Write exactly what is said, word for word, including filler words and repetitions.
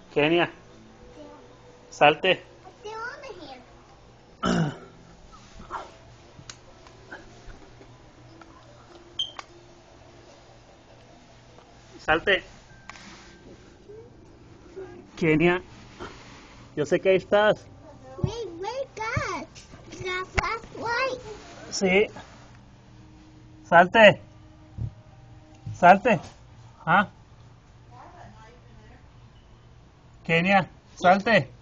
Kenia, salte. Stay on here. Salte. Kenia, yo sé que ahí estás. Wait, wait, God. Got flashlight. Sí. Salte. Salte. ¿Ah? Kenia, salte.